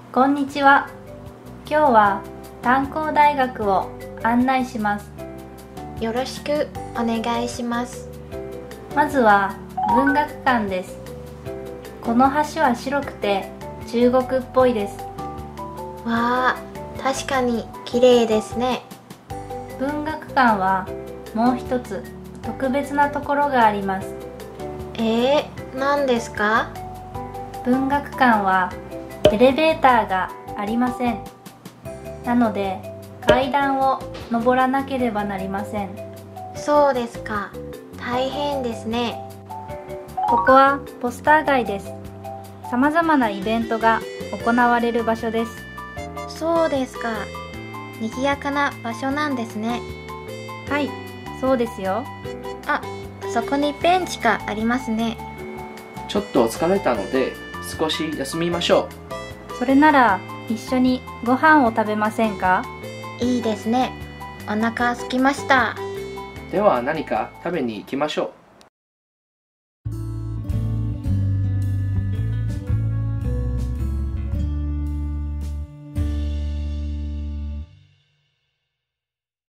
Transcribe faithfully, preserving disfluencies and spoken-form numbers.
こんにちは。今日は炭鉱大学を案内します。 よろしくお願いします。 まずは文学館です。この橋は白くて中国っぽいです。 わあ、確かに綺麗ですね。 文学館はもう一つ特別なところがあります。 えー、何ですか？ 文学館はエレベーターがありません。なので階段を登らなければなりません。 そうですか。大変ですね。 ここはポスター街です。さまざまなイベントが行われる場所です。 そうですか。賑やかな場所なんですね。 はい、そうですよ。 あ、そこにベンチがありますね。 ちょっと疲れたので少し休みましょう。それなら一緒にご飯を食べませんか？ いいですね。お腹空きました。 では何か食べに行きましょう。